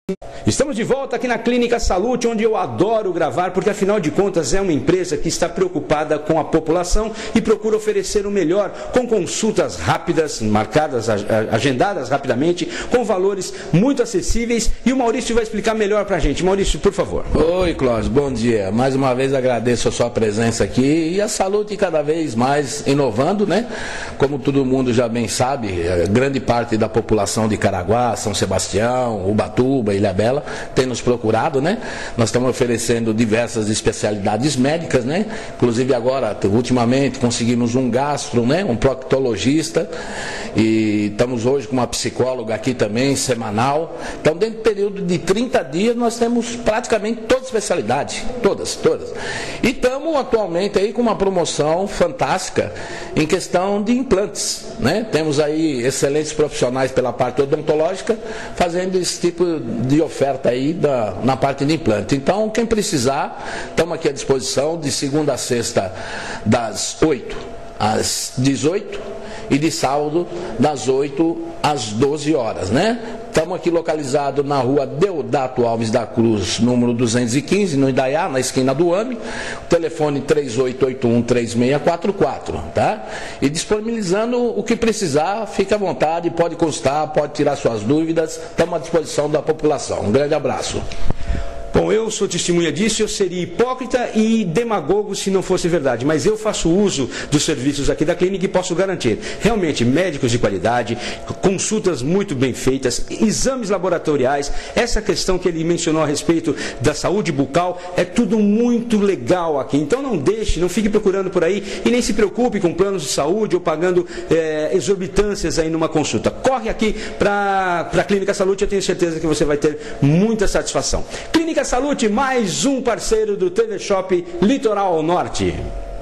Estamos de volta aqui na Clínica Salute, onde eu adoro gravar, porque afinal de contas é uma empresa que está preocupada com a população e procura oferecer o melhor, com consultas rápidas, marcadas, agendadas rapidamente, com valores muito acessíveis, e o Maurício vai explicar melhor pra gente. Maurício, por favor. Oi, Cláudio, bom dia. Mais uma vez agradeço a sua presença aqui e a Salute cada vez mais inovando, né? Como todo mundo já bem sabe, grande parte da população de Caraguá, São Sebastião, Ubatuba, Ilhabela, tem nos procurado, né? Nós estamos oferecendo diversas especialidades médicas, né? Inclusive agora, ultimamente, conseguimos um gastro, né? Um proctologista, e estamos hoje com uma psicóloga aqui também, semanal. Então, dentro do período de 30 dias, nós temos praticamente toda a especialidade, todas. E estamos atualmente aí com uma promoção fantástica em questão de implantes, né? Temos aí excelentes profissionais pela parte odontológica fazendo esse tipo de oferta aí na parte de implante. Então, quem precisar, estamos aqui à disposição de segunda a sexta, das 8 às 18 e de sábado, das 8 às 12 horas, né? Estamos aqui localizados na rua Deodato Alves da Cruz, número 215, no Indaiá, na esquina do AME. O telefone 3881-3644, tá? E disponibilizando o que precisar, fique à vontade, pode consultar, pode tirar suas dúvidas. Estamos à disposição da população. Um grande abraço. Bom, eu sou testemunha disso, eu seria hipócrita e demagogo se não fosse verdade, mas eu faço uso dos serviços aqui da clínica e posso garantir, realmente, médicos de qualidade, consultas muito bem feitas, exames laboratoriais, essa questão que ele mencionou a respeito da saúde bucal, é tudo muito legal aqui. Então não deixe, não fique procurando por aí e nem se preocupe com planos de saúde ou pagando exorbitâncias aí numa consulta. Corre aqui para a Clínica Salute, eu tenho certeza que você vai ter muita satisfação. Clínica Salute, mais um parceiro do Teleshop Litoral Norte.